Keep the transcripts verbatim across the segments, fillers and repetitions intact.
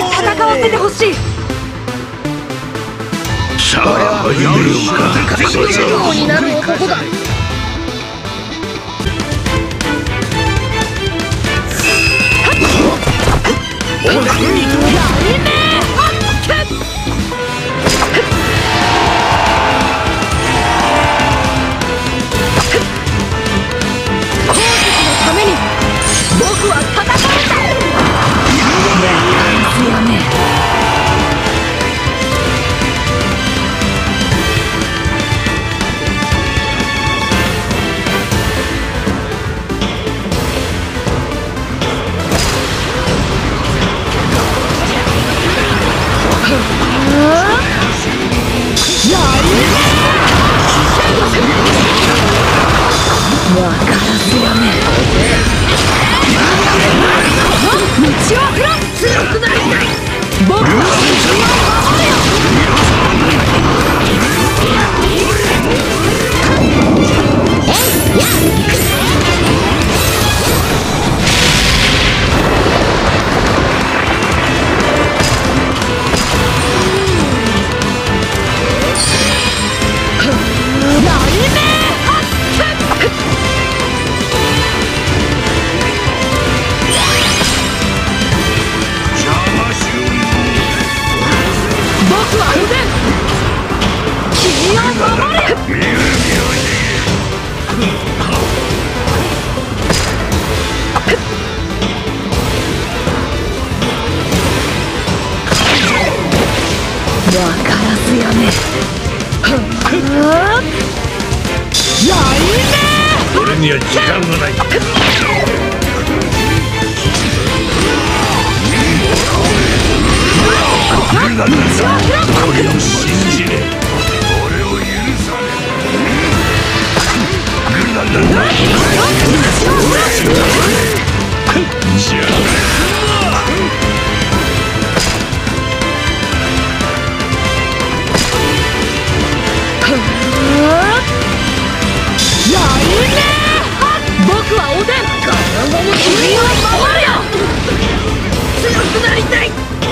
戦わせてほしい。 さあやるか。 主人公になる男だ。 俺には時間がない。これを信じねえ。俺を許さねえ。なんだなんだ。じゃあ。 僕はおでん。君を守るよ。強くなりたい。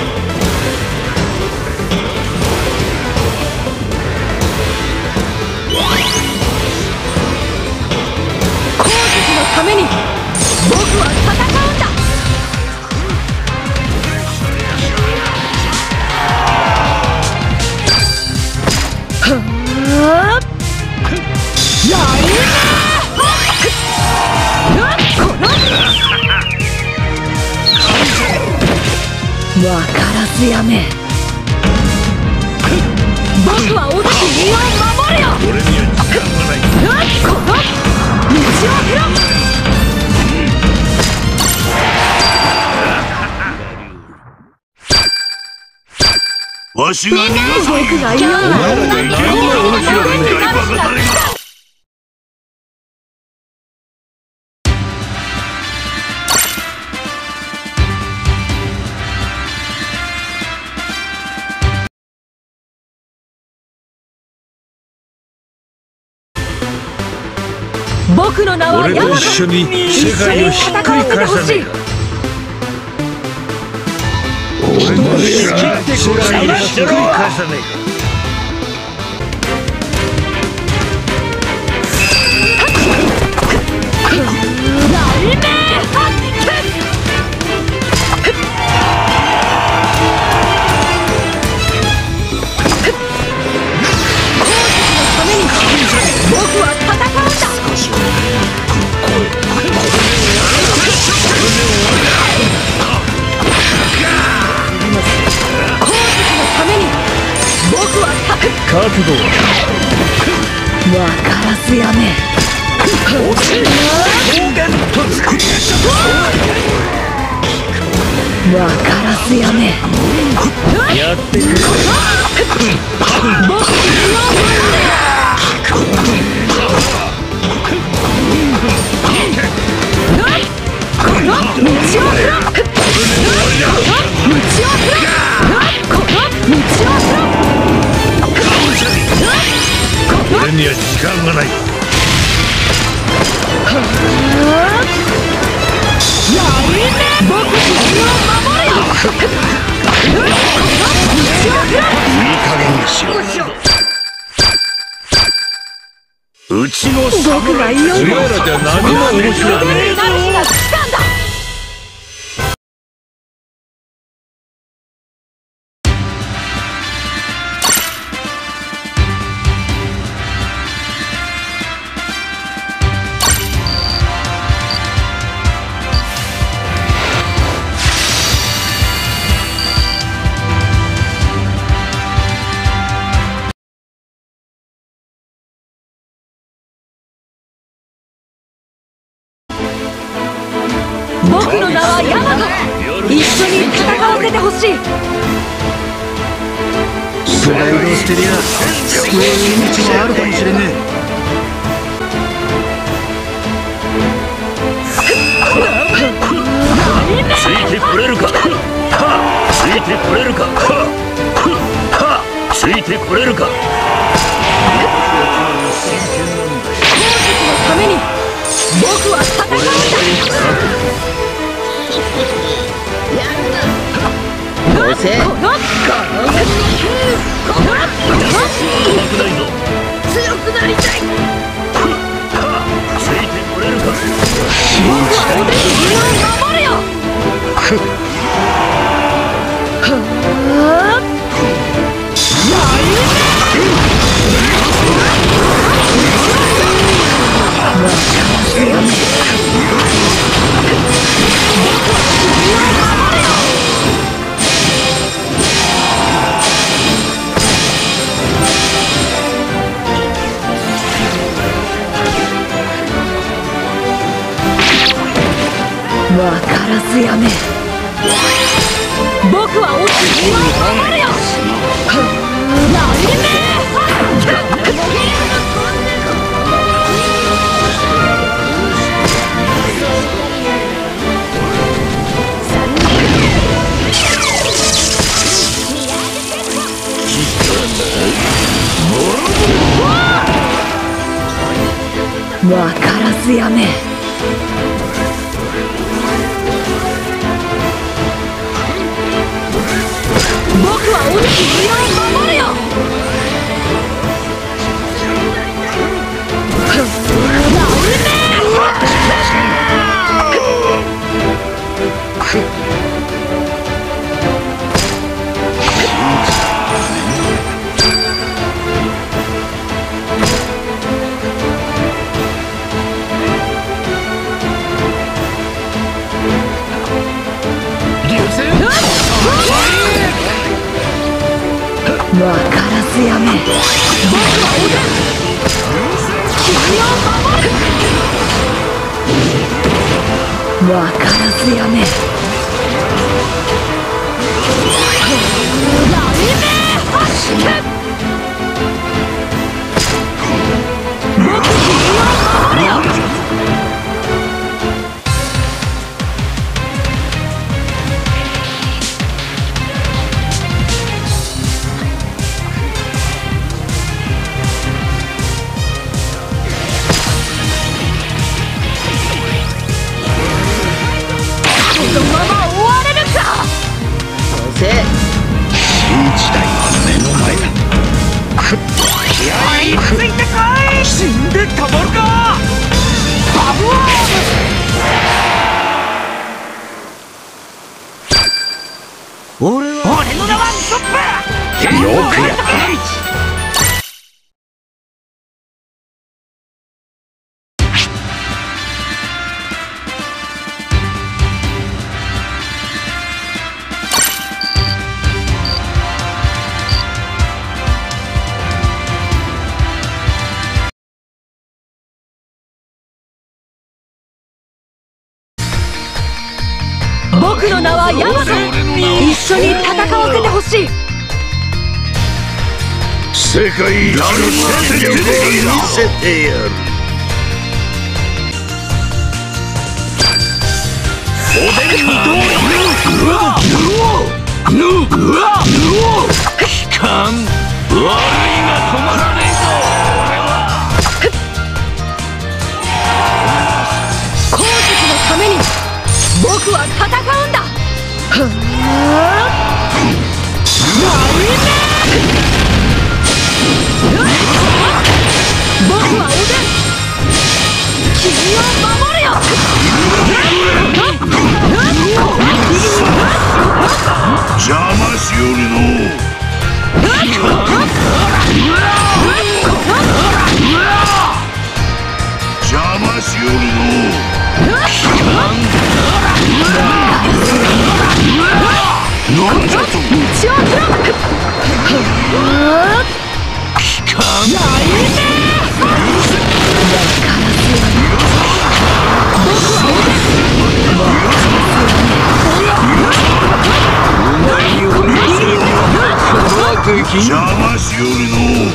鉱石のために僕は戦うんだ。はあ。やるね。分からずやめ。僕はおで君を守るよ。 俺には時間がない。 この道を開く。 わしが逃がさない。 僕が言うならお前らがいけるなら面白いんかいバカタレが。 僕の名はヤマト。 俺と一緒に世界をひっくり返さねえか。俺の知らない世界をひっくり返さねえか。 僕は戦うんだ。 覚悟は分からずやめ。分からずやめ。 やってくれ。 僕俺には時間がない。 僕自分を守れよ。 僕がいよいよお前らじゃ何も面白くねえ。 なる日が来たんだ。僕の名はヤマト。一緒に戦わせてほしい。 プライドを捨てりゃ救える道もあるかもしれねついてくれるか。ついてくれるか。ついてくれるか。 好物のために僕は戦うんだ。 どうせこの甘くないぞ。 強くなりたい。 ついてくれるか。 僕はおでん自分を守るよ。はあわからずやめ。僕はお自分を守るよ。何めわからずやめ。僕はお主身を守るよ。わからずやめ。僕はおでん君を守る。わからずやめ。何め走け。僕君を守るよ。このまま終われるか。 どうせ新時代は目の前だ。 気合いついてこい。死んでたまるか。バブワーム。俺は俺の名はストップ。 よくやった。 僕の名はヤマト。一緒に戦わせてほしい。 世界一の戦力を見せてやる。 おでんにどううわぬうわ期間悪いが止まらねえぞ。俺は好物のために僕は戦うんだ。はあ僕はおでん君を守るよ。 邪魔しよるの邪魔しよるのなんじゃと道を開く。機関邪魔しよるの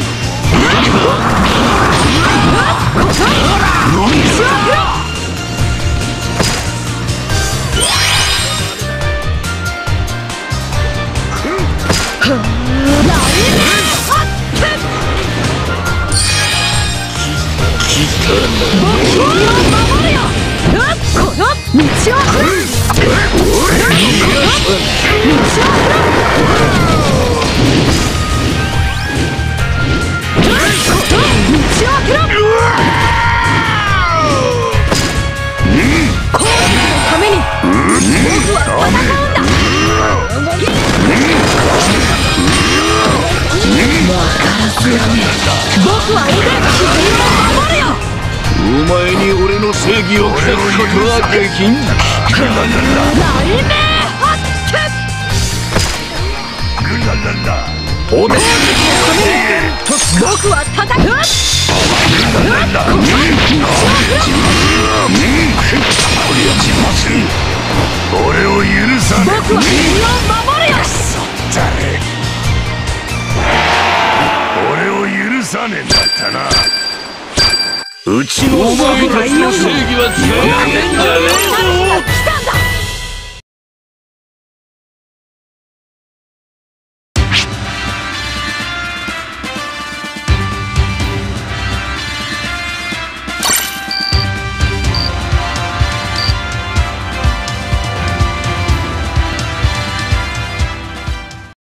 お前に俺の正義を聞くことはできん。雷鳴発生。おでん僕は戦う。俺を許さねえ。僕は君を守るよ。俺を許さねえんだったな。うちのお前たちの正義は使えねえんじゃねえぞ。